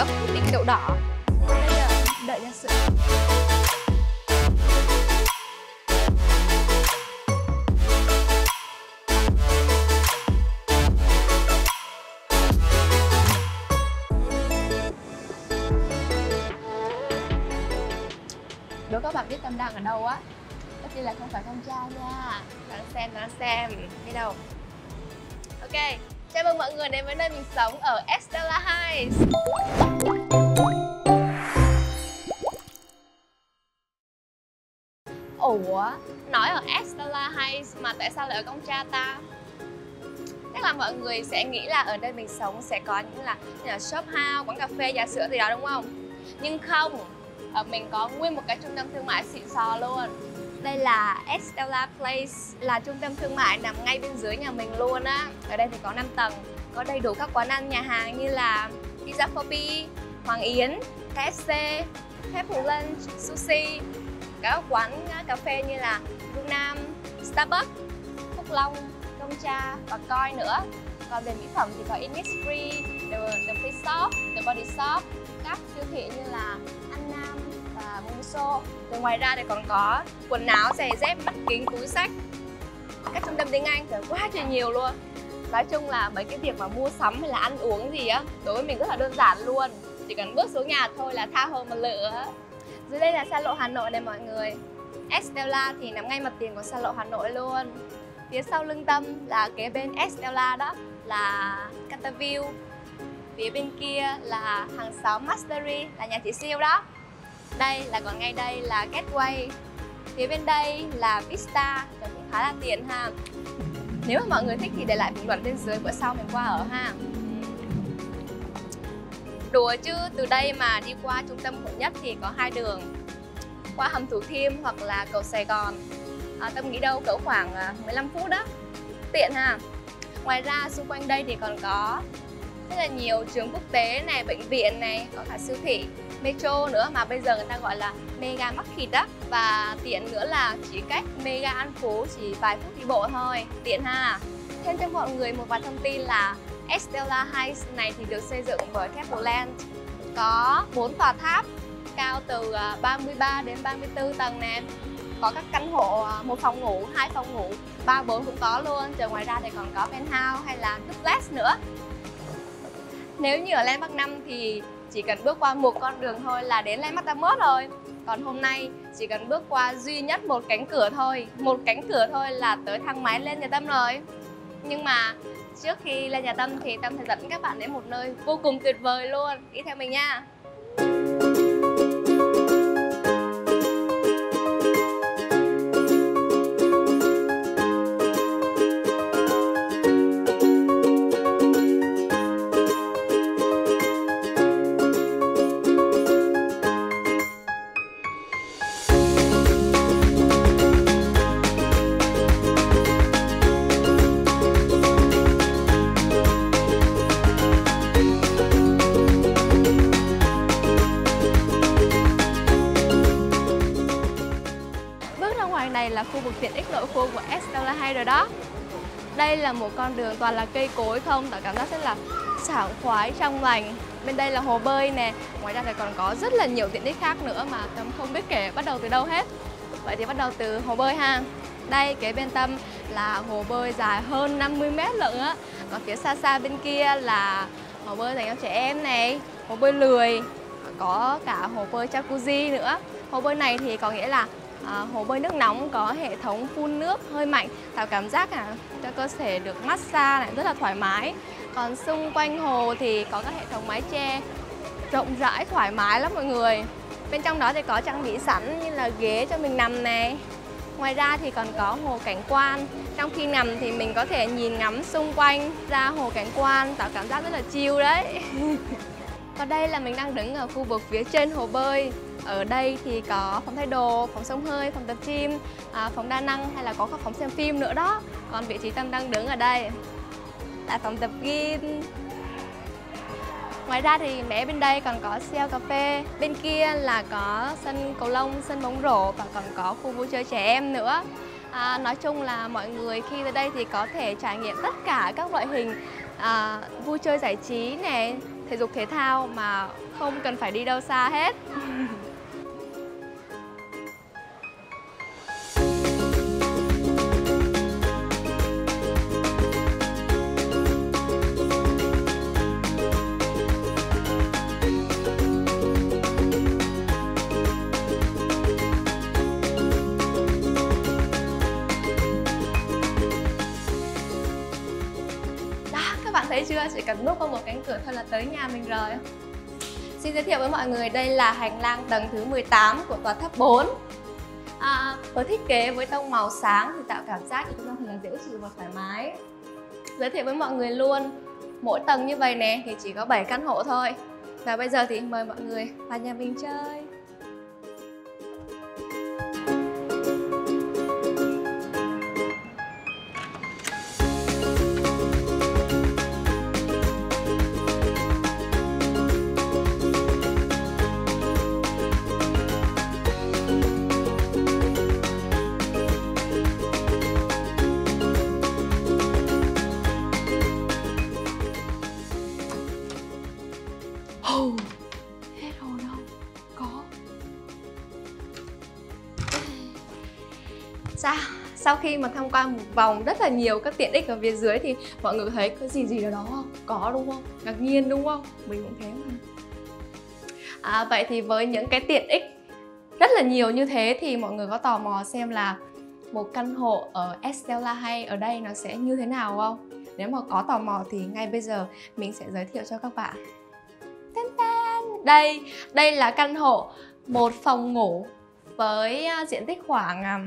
sữa, pudding đậu đỏ. Bây giờ đợi ra sữa. Đố các bạn biết Tâm đang ở đâu á? Tất nhiên là không phải con trai nha. Đoán xem, biết đâu. Ok, chào mừng mọi người đến với nơi mình sống ở Estella Heights. Ủa, nói ở Estella Heights mà tại sao lại ở Công Tra ta? Chắc là mọi người sẽ nghĩ là ở nơi mình sống sẽ có những là shop house, quán cà phê, trà sữa gì đó đúng không? Nhưng không, ở mình có nguyên một cái trung tâm thương mại xịn sò luôn. Đây là Estella Place, là trung tâm thương mại nằm ngay bên dưới nhà mình luôn á. Ở đây thì có 5 tầng, có đầy đủ các quán ăn nhà hàng như là Pizza Phobie, Hoàng Yến, KFC, Pepper Lunch, Sushi, các quán cà phê như là Phương Nam, Starbucks, Phúc Long, Công Tra và Coi nữa. Còn về mỹ phẩm thì có Innisfree, The Face Shop, The Body Shop, các siêu thị như là An Nam và Muso. Rồi ngoài ra thì còn có quần áo, giày dép, mắt kính, túi xách, các trung tâm tiếng Anh thì quá trời nhiều luôn. Nói chung là mấy cái việc mà mua sắm hay là ăn uống gì á, đối với mình rất là đơn giản luôn. Chỉ cần bước xuống nhà thôi là tha hồ mà lựa. Dưới đây là xa lộ Hà Nội này mọi người. Estella thì nằm ngay mặt tiền của xa lộ Hà Nội luôn. Phía sau lưng Tâm là kế bên Estella đó là Cantaville. Phía bên kia là hàng xóm Mastery, là nhà chị Siêu đó. Đây là còn ngay đây là Gateway. Phía bên đây là Vista, cũng khá là tiện ha. Nếu mà mọi người thích thì để lại bình luận bên dưới, bữa sau mình qua ở ha. Đùa chứ, từ đây mà đi qua trung tâm quận Nhất thì có 2 đường. Qua hầm Thủ Thiêm hoặc là cầu Sài Gòn. Tâm nghĩ đâu cỡ khoảng 15 phút đó. Tiện ha. Ngoài ra xung quanh đây thì còn có rất là nhiều trường quốc tế này, bệnh viện này, có cả siêu thị, metro nữa mà bây giờ người ta gọi là Mega Market đó. Và tiện nữa là chỉ cách Mega An Phú chỉ vài phút đi bộ thôi, tiện ha. Thêm cho mọi người một vài thông tin là Estella Heights này thì được xây dựng bởi Capitol, có 4 tòa tháp cao từ 33 đến 34 tầng nè. Có các căn hộ 1 phòng ngủ, 2 phòng ngủ, 3, 4 cũng có luôn. Rồi ngoài ra thì còn có penthouse hay là duplex nữa. Nếu như ở Landmark 5 thì chỉ cần bước qua một con đường thôi là đến Landmark 31 rồi. Còn hôm nay chỉ cần bước qua duy nhất một cánh cửa thôi. Một cánh cửa thôi là tới thang máy lên nhà Tâm rồi. Nhưng mà trước khi lên nhà Tâm thì Tâm sẽ dẫn các bạn đến một nơi vô cùng tuyệt vời luôn. Đi theo mình nha. Này là khu vực tiện ích nội khu của Estella Heights rồi đó. Đây là một con đường toàn là cây cối không, tạo cảm giác rất là sảng khoái, trong lành. Bên đây là hồ bơi nè, ngoài ra thì còn có rất là nhiều tiện ích khác nữa mà Tâm không biết kể bắt đầu từ đâu hết. Vậy thì bắt đầu từ hồ bơi ha. Đây kế bên Tâm là hồ bơi dài hơn 50 m lận á. Còn phía xa xa bên kia là hồ bơi dành cho trẻ em này, hồ bơi lười, có cả hồ bơi jacuzzi nữa. Hồ bơi này thì có nghĩa là hồ bơi nước nóng có hệ thống phun nước hơi mạnh, tạo cảm giác cho cơ thể được massage này, rất là thoải mái. Còn xung quanh hồ thì có các hệ thống mái che rộng rãi, thoải mái lắm mọi người. Bên trong đó thì có trang bị sẵn như là ghế cho mình nằm này. Ngoài ra thì còn có hồ cảnh quan. Trong khi nằm thì mình có thể nhìn ngắm xung quanh ra hồ cảnh quan, tạo cảm giác rất là chill đấy. Còn đây là mình đang đứng ở khu vực phía trên hồ bơi. Ở đây thì có phòng thay đồ, phòng xông hơi, phòng tập gym, phòng đa năng hay là có phòng xem phim nữa đó. Còn vị trí Tâm đang đứng ở đây là phòng tập gym. Ngoài ra thì mé bên đây còn có Shell cà phê. Bên kia là có sân cầu lông, sân bóng rổ và còn có khu vui chơi trẻ em nữa. Nói chung là mọi người khi tới đây thì có thể trải nghiệm tất cả các loại hình vui chơi giải trí này, thể dục thể thao mà không cần phải đi đâu xa hết. Các bạn thấy chưa? Chỉ cần bước qua một cánh cửa thôi là tới nhà mình rồi. Xin giới thiệu với mọi người, đây là hành lang tầng thứ 18 của tòa tháp 4. Với thiết kế với tông màu sáng thì tạo cảm giác cho chúng ta thật là dễ chịu và thoải mái. Giới thiệu với mọi người luôn, mỗi tầng như vậy nè thì chỉ có 7 căn hộ thôi. Và bây giờ thì mời mọi người vào nhà mình chơi. Hết hồn không? Có. Sau khi mà tham quan một vòng rất là nhiều các tiện ích ở phía dưới thì mọi người thấy có gì ở đó không? Có đúng không? Ngạc nhiên đúng không? Mình cũng thế mà. Vậy thì với những cái tiện ích rất là nhiều như thế thì mọi người có tò mò xem là một căn hộ ở Estella hay ở đây nó sẽ như thế nào không? Nếu mà có tò mò thì ngay bây giờ mình sẽ giới thiệu cho các bạn. Đây là căn hộ một phòng ngủ với diện tích khoảng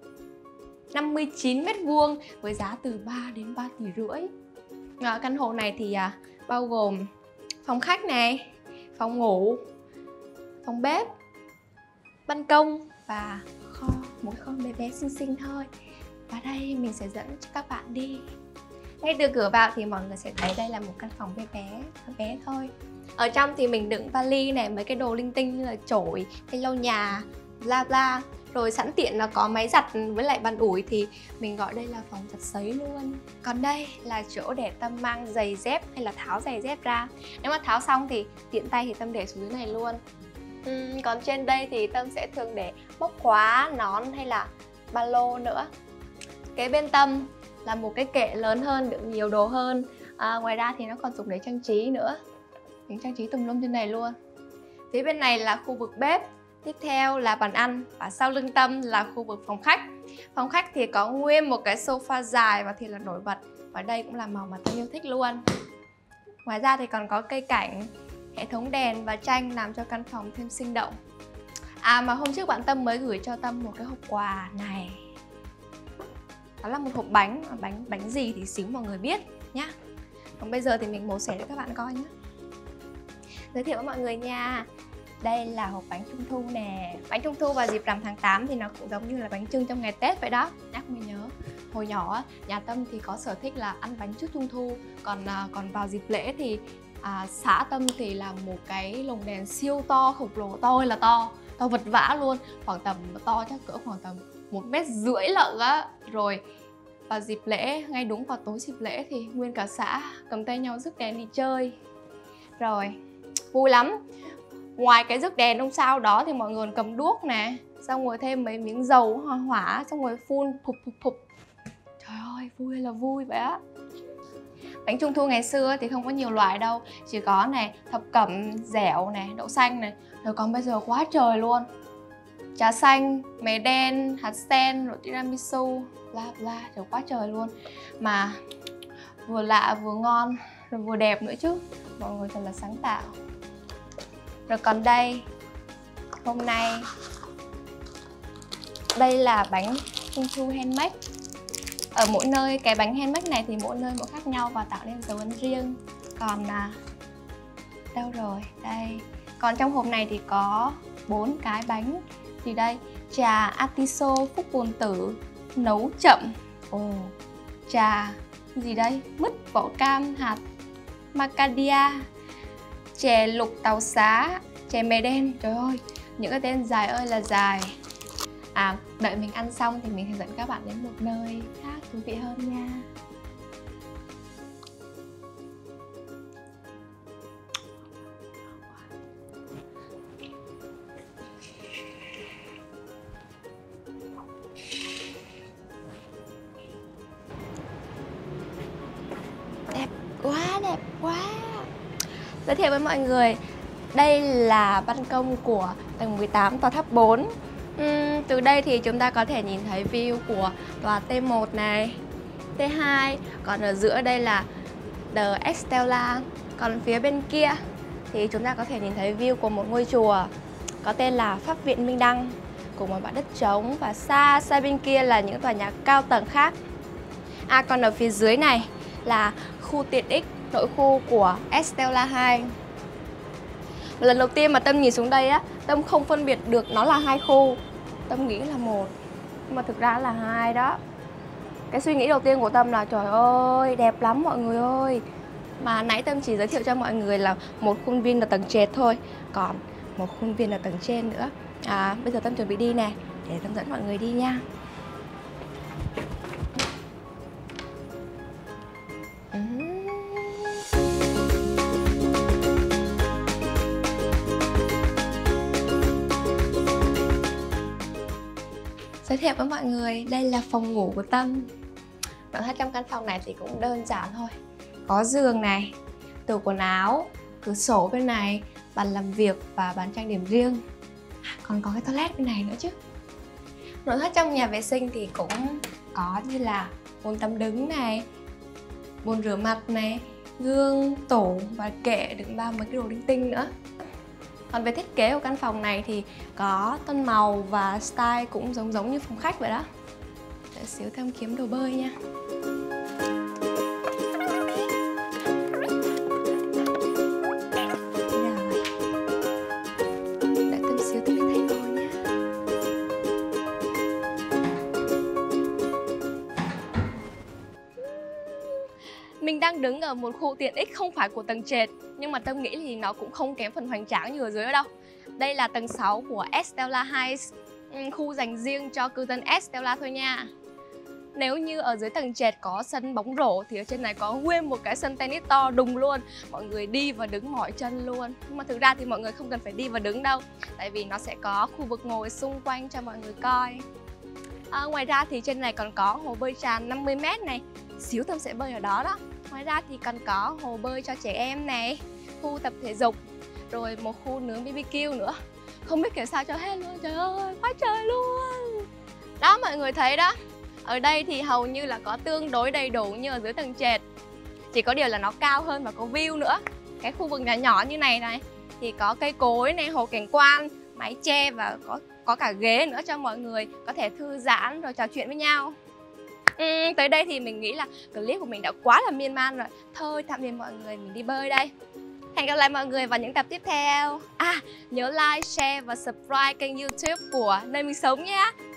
59 m² với giá từ 3 đến 3,5 tỷ. Căn hộ này thì bao gồm phòng khách này, phòng ngủ, phòng bếp, ban công và kho, một kho bé bé xinh xinh thôi. Và đây mình sẽ dẫn cho các bạn đi. Ngay từ cửa vào thì mọi người sẽ thấy đây là một căn phòng bé bé thôi. Ở trong thì mình đựng vali này, mấy cái đồ linh tinh như là chổi, cái lau nhà, bla bla. Rồi sẵn tiện là có máy giặt với lại bàn ủi thì mình gọi đây là phòng giặt sấy luôn. Còn đây là chỗ để Tâm mang giày dép hay là tháo giày dép ra. Nếu mà tháo xong thì tiện tay thì Tâm để xuống dưới này luôn. Còn trên đây thì Tâm sẽ thường để móc khóa, nón hay là ba lô nữa. Kế bên Tâm là một cái kệ lớn hơn, đựng nhiều đồ hơn. Ngoài ra thì nó còn dùng để trang trí nữa. Mình trang trí tùm lum trên này luôn. Phía bên này là khu vực bếp. Tiếp theo là bàn ăn. Và sau lưng Tâm là khu vực phòng khách. Phòng khách thì có nguyên một cái sofa dài và thì là nổi bật. Và đây cũng là màu mà Tâm yêu thích luôn. Ngoài ra thì còn có cây cảnh, hệ thống đèn và tranh làm cho căn phòng thêm sinh động. Mà hôm trước bạn Tâm mới gửi cho Tâm một cái hộp quà này. Đó là một hộp bánh. Bánh gì thì xíu mọi người biết nhá. Còn bây giờ thì mình mổ xẻ cho các bạn coi nhé. Giới thiệu với mọi người nha. Đây là hộp bánh trung thu nè. Bánh trung thu vào dịp rằm tháng 8 thì nó cũng giống như là bánh chưng trong ngày Tết vậy đó. Nhắc mới nhớ. Hồi nhỏ nhà Tâm thì có sở thích là ăn bánh trước trung thu. Còn vào dịp lễ thì xã Tâm thì làm một cái lồng đèn siêu to, khổng lồ, to ơi là to vật vã luôn. Khoảng tầm to chắc cỡ khoảng tầm 1,5 m lận á. Rồi vào dịp lễ, ngay đúng vào tối dịp lễ thì nguyên cả xã cầm tay nhau rước đèn đi chơi. Rồi, vui lắm. Ngoài cái rước đèn ông sao đó thì mọi người còn cầm đuốc nè, xong rồi thêm mấy miếng dầu hỏa, xong rồi phun phụp. Trời ơi, vui là vui vậy á. Bánh trung thu ngày xưa thì không có nhiều loại đâu. Chỉ có này, thập cẩm, dẻo này, đậu xanh này. Rồi còn bây giờ quá trời luôn. Trà xanh, mè đen, hạt sen, rồi tiramisu, bla bla, trời quá trời luôn. Mà vừa lạ, vừa ngon, rồi vừa đẹp nữa chứ. Mọi người thật là sáng tạo. Rồi còn đây, hôm nay đây là bánh trung thu handmade. Ở mỗi nơi, cái bánh handmade này thì mỗi nơi mỗi khác nhau và tạo nên dấu ấn riêng. Còn đâu rồi? Đây. Còn trong hộp này thì có 4 cái bánh. Thì đây, trà atiso phúc bồn tử nấu chậm. Trà gì đây? Mứt vỏ cam hạt macadamia, chè lục tàu xá, chè mè đen. Trời ơi, những cái tên dài ơi là dài. Đợi mình ăn xong thì mình sẽ dẫn các bạn đến một nơi khác thú vị hơn nha. Giới thiệu với mọi người, đây là ban công của tầng 18 tòa tháp 4. Từ đây thì chúng ta có thể nhìn thấy view của tòa T1 này, T2. Còn ở giữa đây là The Estella. Còn phía bên kia thì chúng ta có thể nhìn thấy view của một ngôi chùa có tên là Pháp viện Minh Đăng, cùng một bãi đất trống, và xa xa bên kia là những tòa nhà cao tầng khác. Còn ở phía dưới này là khu tiện ích nội khu của Estella 2. Lần đầu tiên mà Tâm nhìn xuống đây á, Tâm không phân biệt được nó là 2 khu. Tâm nghĩ là 1, nhưng mà thực ra là 2 đó. Cái suy nghĩ đầu tiên của Tâm là trời ơi, đẹp lắm mọi người ơi. Mà nãy Tâm chỉ giới thiệu cho mọi người là một khuôn viên ở tầng trệt thôi, còn một khuôn viên ở tầng trên nữa. Bây giờ Tâm chuẩn bị đi nè, để Tâm dẫn mọi người đi nha. Giới thiệu với mọi người, đây là phòng ngủ của Tâm. Nội thất trong căn phòng này thì cũng đơn giản thôi. Có giường này, tủ quần áo, cửa sổ bên này, bàn làm việc và bàn trang điểm riêng. Còn có cái toilet bên này nữa chứ. Nội thất trong nhà vệ sinh thì cũng có như là bồn tắm đứng này, bồn rửa mặt này, gương, tủ và kệ đựng bao mấy cái đồ linh tinh nữa. Còn về thiết kế của căn phòng này thì có tông màu và style cũng giống như phòng khách vậy đó. Để xíu Tâm kiếm đồ bơi nha. Rồi. Để Tâm xíu Tâm đi thay đồ nha. Mình đang đứng ở một khu tiện ích không phải của tầng trệt, nhưng mà Tâm nghĩ thì nó cũng không kém phần hoành tráng như ở dưới đâu. Đây là tầng 6 của Estella Heights, khu dành riêng cho cư dân Estella thôi nha. Nếu như ở dưới tầng trệt có sân bóng rổ thì ở trên này có nguyên một cái sân tennis to đùng luôn. Mọi người đi và đứng mỏi chân luôn. Nhưng mà thực ra thì mọi người không cần phải đi và đứng đâu, tại vì nó sẽ có khu vực ngồi xung quanh cho mọi người coi. Ngoài ra thì trên này còn có hồ bơi tràn 50m này, xíu Tâm sẽ bơi ở đó đó. Ngoài ra thì còn có hồ bơi cho trẻ em này, khu tập thể dục, rồi một khu nướng BBQ nữa. Không biết kể sao cho hết luôn, trời ơi, quá trời luôn. Đó mọi người thấy đó, ở đây thì hầu như là có tương đối đầy đủ như ở dưới tầng trệt. Chỉ có điều là nó cao hơn và có view nữa. Cái khu vực nhỏ nhỏ như này thì có cây cối này, hồ cảnh quan, mái che và có cả ghế nữa cho mọi người có thể thư giãn rồi trò chuyện với nhau. Tới đây thì mình nghĩ là clip của mình đã quá là miên man rồi. Thôi tạm biệt mọi người, mình đi bơi đây. Hẹn gặp lại mọi người vào những tập tiếp theo. Nhớ like, share và subscribe kênh YouTube của nơi mình sống nhé.